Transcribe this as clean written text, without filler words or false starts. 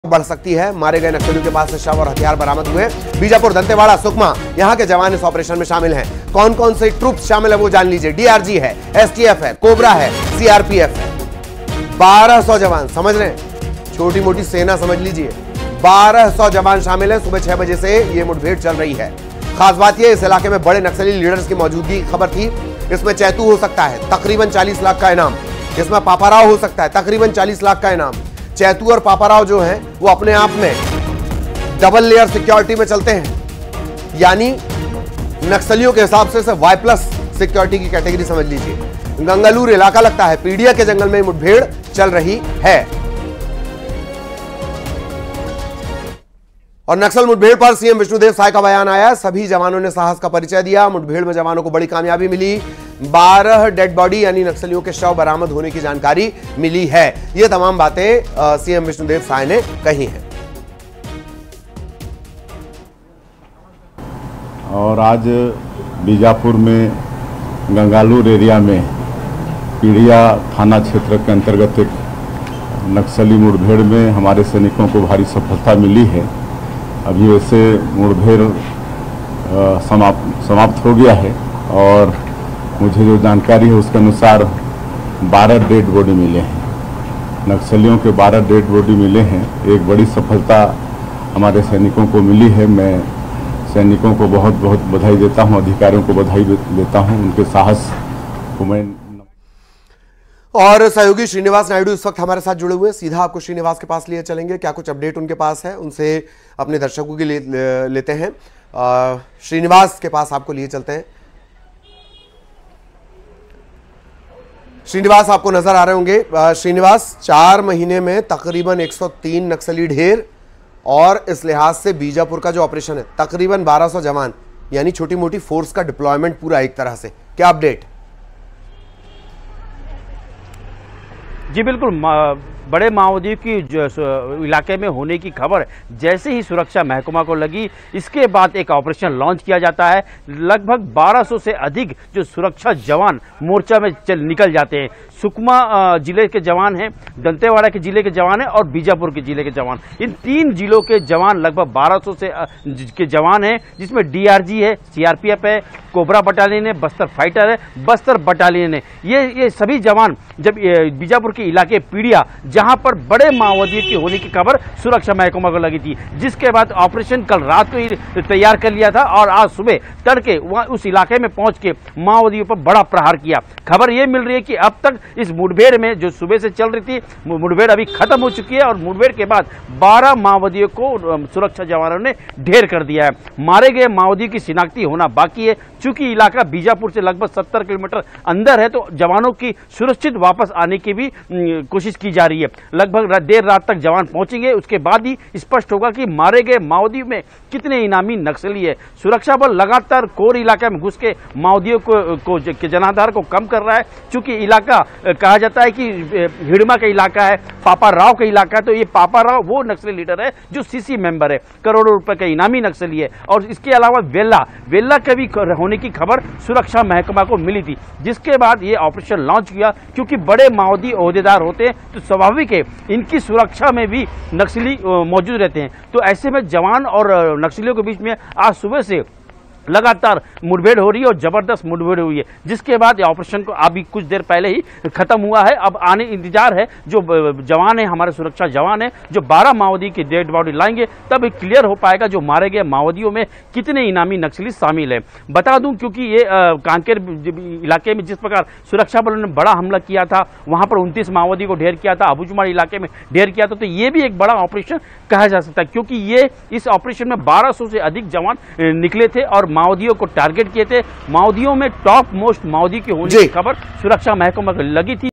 बढ़ सकती है। मारे गए नक्सलियों के पास से शव और हथियार बरामद हुए। बीजापुर, दंतेवाड़ा, सुकमा, यहां के जवान इस ऑपरेशन में शामिल हैं। कौन कौन से ट्रुप्स शामिल है वो जान लीजिए। डीआरजी है, एसटीएफ है, कोबरा है, सीआरपीएफ है। 1200 जवान, समझ रहे हैं, छोटी मोटी सेना समझ लीजिए। 1200 जवान शामिल है। सुबह 6 बजे से यह मुठभेड़ चल रही है। खास बात यह, इस इलाके में बड़े नक्सली लीडर्स की मौजूदगी की खबर थी। इसमें चैतू हो सकता है, तकरीबन 40 लाख का इनाम। इसमें पापाराव हो सकता है, तकरीबन 40 लाख का इनाम। चैतू और पापाराव जो हैं वो अपने आप में डबल लेयर सिक्योरिटी में चलते हैं, यानी नक्सलियों के हिसाब से Y+ सिक्योरिटी की कैटेगरी समझ लीजिए। गंगालूर इलाका लगता है, पीडिया के जंगल में मुठभेड़ चल रही है। और नक्सल मुठभेड़ पर सीएम विष्णुदेव साय का बयान आया। सभी जवानों ने साहस का परिचय दिया। मुठभेड़ में जवानों को बड़ी कामयाबी मिली। 12 डेड बॉडी यानी नक्सलियों के शव बरामद होने की जानकारी मिली है। ये तमाम बातें सीएम विष्णुदेव साय ने कही हैं। और आज बीजापुर में गंगालूर एरिया में पीड़िया थाना क्षेत्र के अंतर्गत एक नक्सली मुठभेड़ में हमारे सैनिकों को भारी सफलता मिली है। अभी वैसे मुठभेड़ समाप्त हो गया है और मुझे जो जानकारी है उसके अनुसार 12 डेड बॉडी मिले हैं। नक्सलियों के 12 डेड बॉडी मिले हैं। एक बड़ी सफलता हमारे सैनिकों को मिली है। मैं सैनिकों को बहुत बहुत बधाई देता हूं, अधिकारियों को बधाई देता हूं, उनके साहस को मैं। और सहयोगी श्रीनिवास नायडू इस वक्त हमारे साथ जुड़े हुए हैं। सीधा आपको श्रीनिवास के पास लिए चलेंगे। क्या कुछ अपडेट उनके पास है, उनसे अपने दर्शकों के लिए लेते हैं। श्रीनिवास के पास आपको लिए चलते हैं। श्रीनिवास आपको नजर आ रहे होंगे। श्रीनिवास, 4 महीने में तकरीबन 103 नक्सली ढेर, और इस लिहाज से बीजापुर का जो ऑपरेशन है, तकरीबन 1200 जवान, यानी छोटी मोटी फोर्स का डिप्लॉयमेंट पूरा एक तरह से। क्या अपडेट? जी बिल्कुल, बड़े माओवादियों की इलाके में होने की खबर जैसे ही सुरक्षा महकमा को लगी, इसके बाद एक ऑपरेशन लॉन्च किया जाता है। लगभग 1200 से अधिक जो सुरक्षा जवान मोर्चा में निकल जाते हैं। सुकमा जिले के जवान हैं, दंतेवाड़ा के जिले के जवान हैं और बीजापुर के जिले के जवान। इन 3 जिलों के जवान लगभग 1200 से के जवान हैं, जिसमें डीआरजी है, सीआरपीएफ है, कोबरा बटालियन है, बस्तर फाइटर है, बस्तर बटालियन है। ये सभी जवान जब बीजापुर के इलाके पीड़िया, जहां पर बड़े माओवादियों की होने की खबर सुरक्षा महकमा को लगी थी, जिसके बाद ऑपरेशन कल रात को ही तैयार कर लिया था और आज सुबह तड़के वहां उस इलाके में पहुंच के माओवादियों पर बड़ा प्रहार किया। खबर यह मिल रही है कि अब तक इस मुठभेड़ में जो सुबह से चल रही थी, मुठभेड़ अभी खत्म हो चुकी है और मुठभेड़ के बाद 12 माओवादियों को सुरक्षा जवानों ने ढेर कर दिया है। मारे गए माओवादियों की शिनाख्ती होना बाकी है। चूंकि इलाका बीजापुर से लगभग 70 किलोमीटर अंदर है, तो जवानों की सुरक्षित वापस आने की भी कोशिश की जा रही है। लगभग देर रात तक जवान पहुंचेंगे, उसके बाद ही स्पष्ट होगा कि मारे गए माओवादियों में कितने इनामी नक्सली है। सुरक्षा बल लगातार कोर इलाके में घुस के माओवादियों को जनाधार को कम कर रहा है। चूंकि इलाका कहा जाता है कि हिड़मा का इलाका है, पापाराव का इलाका है, तो ये पापाराव वो नक्सली लीडर है जो सीसी मेंबर है, करोड़ों रुपए का इनामी नक्सली है। और इसके अलावा वेल्ला का भी होने की खबर सुरक्षा महकमा को मिली थी, जिसके बाद ये ऑपरेशन लॉन्च किया। क्योंकि बड़े माओवादी ओहदेदार होते हैं तो स्वाभाविक है इनकी सुरक्षा में भी नक्सली मौजूद रहते हैं। तो ऐसे में जवान और नक्सलियों के बीच में आज सुबह से लगातार मुठभेड़ हो रही है और जबरदस्त मुठभेड़ हुई है, जिसके बाद ये ऑपरेशन को अभी कुछ देर पहले ही खत्म हुआ है। अब आने इंतजार है, जो जवान है, हमारे सुरक्षा जवान है, जो 12 माओवादी की डेड बॉडी लाएंगे, तब क्लियर हो पाएगा जो मारे गए माओवादियों में कितने इनामी नक्सली शामिल है। बता दूं, क्योंकि ये कांकेर इलाके में जिस प्रकार सुरक्षा बलों ने बड़ा हमला किया था, वहां पर 29 माओवादी को ढेर किया था, अबूजुमार इलाके में ढेर किया था, तो ये भी एक बड़ा ऑपरेशन कहा जा सकता है। क्योंकि ये इस ऑपरेशन में 1200 से अधिक जवान निकले थे और माओवादियों को टारगेट किए थे। माओवादियों में टॉप मोस्ट माओवादी की होने की खबर सुरक्षा महकमा को लगी थी।